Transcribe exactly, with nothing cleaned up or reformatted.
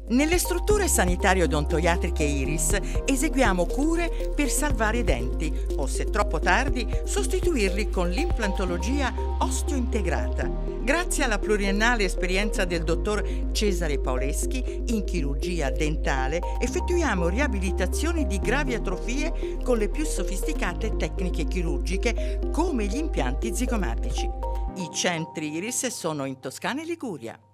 Nelle strutture sanitario-odontoiatriche Iris eseguiamo cure per salvare i denti o, se troppo tardi, sostituirli con l'implantologia osteointegrata. Grazie alla pluriennale esperienza del dottor Cesare Paoleschi in chirurgia dentale effettuiamo riabilitazioni di gravi atrofie con le più sofisticate tecniche chirurgiche come gli impianti zigomatici. I centri Iris sono in Toscana e Liguria.